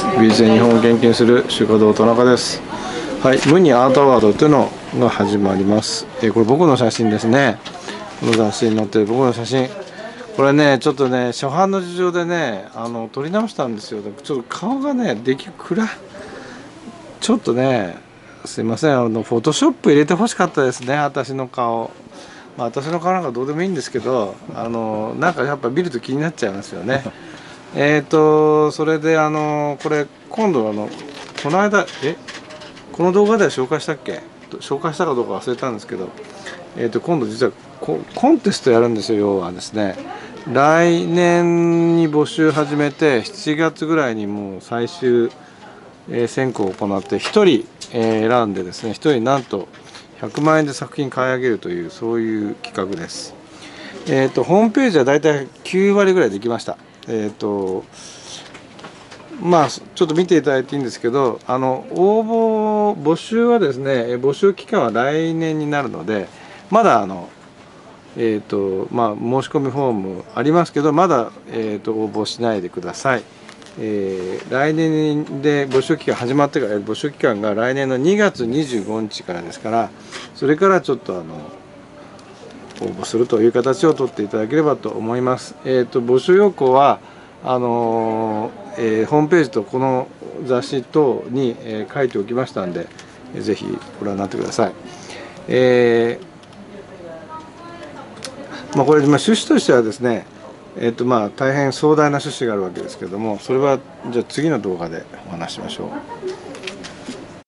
美術で日本を研究する修華堂田中です。はい、無にアートアワードというのが始まります。これ僕の写真ですね。この雑誌に載ってる僕の写真。これね、ちょっとね、初版の事情でね、撮り直したんですよ。ちょっと顔がね、ちょっとね、すいません、フォトショップ入れてほしかったですね、私の顔。まあ、私の顔なんかどうでもいいんですけど、なんかやっぱ見ると気になっちゃいますよね。それでこれ今度この間この動画では紹介したっけ、紹介したかどうか忘れたんですけど、今度実はコンテストやるんですよ。要はですね、来年に募集始めて7月ぐらいにもう最終選考を行って1人選んでですね、1人なんと100万円で作品買い上げるという、そういう企画です。ホームページはだいたい9割ぐらいできました。まあちょっと見ていただいていいんですけど、募集はですね、募集期間は来年になるので、まだまあ申し込みフォームありますけど、まだ応募しないでください。来年で募集期間始まってから、募集期間が来年の2月25日からですから、それからちょっと応募するという形をとっていただければと思います。募集要項はホームページとこの雑誌等に、書いておきましたんで、ぜひご覧になってください。これ趣旨としてはですね、大変壮大な趣旨があるわけですけれども、それはじゃあ次の動画でお話ししましょう。